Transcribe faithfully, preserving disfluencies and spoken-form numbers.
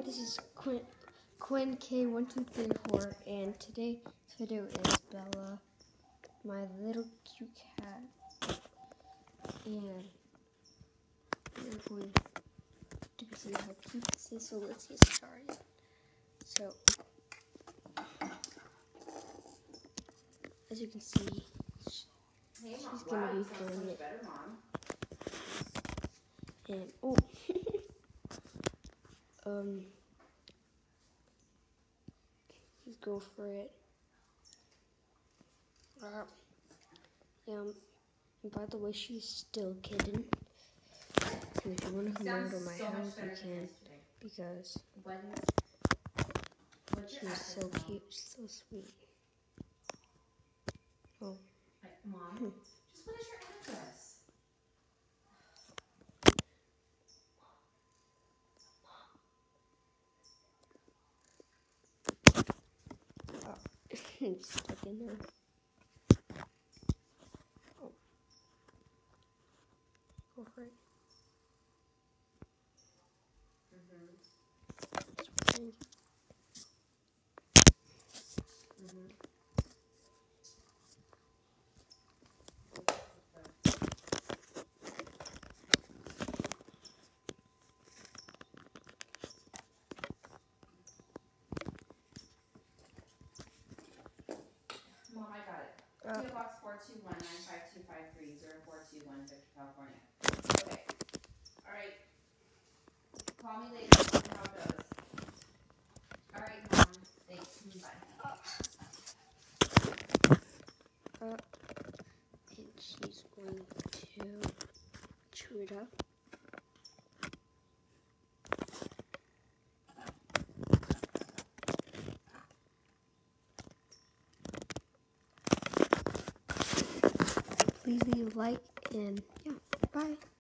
This is Quinn, Quinn K one two three four, and today's video is Bella, my little cute cat, and we're going to see how cute this is. So let's get started. So, as you can see, Hey, she's Mom. gonna Wow, be you sound so doing much it. better, Mom. And oh, um, let's go for it. Uh, um, and by the way, she's still a kitten. And if you want to come over to my so house, you can can, because when, she's so Mom? cute, so sweet. Oh, Like, Mom, hmm. just what is your address? Oh, it's stuck in there. Oh, go for it. Mm-hmm. Mm-hmm. Mom, I got it. Uh, P O Box four two one nine five two five three zero four two one, Victor, California. Okay. All right. Call me later. Tell me how it goes. All right, Mom. Thanks. Bye. uh, and she's going to chew it up. Please leave a like, and yeah, bye.